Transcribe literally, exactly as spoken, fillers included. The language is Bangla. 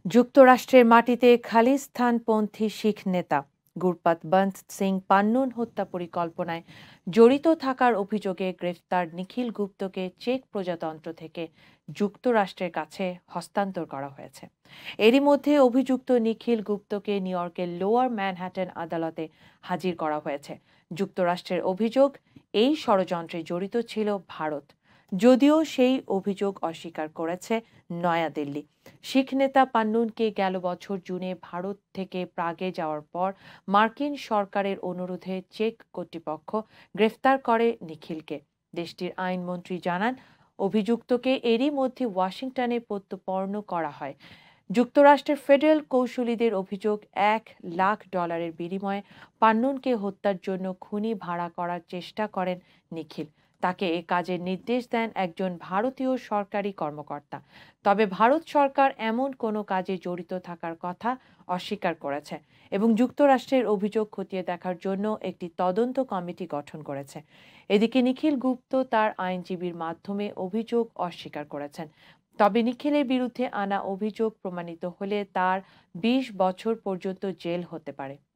যুক্তরাষ্ট্রের মাটিতে খালিস্তানপন্থী শিখ নেতা গুরপাতবন্ত সিং পান্নুন হত্যা পরিকল্পনায় জড়িত থাকার অভিযোগে গ্রেফতার নিখিল গুপ্তকে চেক প্রজাতন্ত্র থেকে যুক্তরাষ্ট্রের কাছে হস্তান্তর করা হয়েছে। এরই মধ্যে অভিযুক্ত নিখিল গুপ্তকে নিউ ইয়র্কের লোয়ার ম্যানহাটন আদালতে হাজির করা হয়েছে। যুক্তরাষ্ট্রের অভিযোগ, এই ষড়যন্ত্রে জড়িত ছিল ভারত, যদিও সেই অভিযোগ অস্বীকার করেছে নয়াদিল্লি। শিখ নেতা পান্নুনকে গেল বছর জুনে ভারত থেকে প্রাগে যাওয়ার পর মার্কিন সরকারের অনুরোধে চেক কর্তৃপক্ষ গ্রেফতার করে নিখিলকে। দেশটির আইনমন্ত্রী জানান, অভিযুক্তকে এরই মধ্যে ওয়াশিংটনে প্রত্যর্পণ করা হয়। যুক্তরাষ্ট্রের ফেডারেল কৌঁসুলিদের অভিযোগ, এক লাখ ডলারের বিনিময়ে পান্নুনকে হত্যার জন্য খুনি ভাড়া করার চেষ্টা করেন নিখিল। তাকে এ কাজের নির্দেশ দেন একজন ভারতীয় সরকারি কর্মকর্তা। তবে ভারত সরকার এমন কোনো কাজে জড়িত থাকার কথা অস্বীকার করেছে এবং যুক্তরাষ্ট্রের অভিযোগ খতিয়ে দেখার জন্য একটি তদন্ত কমিটি গঠন করেছে। এদিকে নিখিল গুপ্ত তার আইনজীবীর মাধ্যমে অভিযোগ অস্বীকার করেছেন। তবে নিখিলের বিরুদ্ধে আনা অভিযোগ প্রমাণিত হলে তার বিশ বছর পর্যন্ত জেল হতে পারে।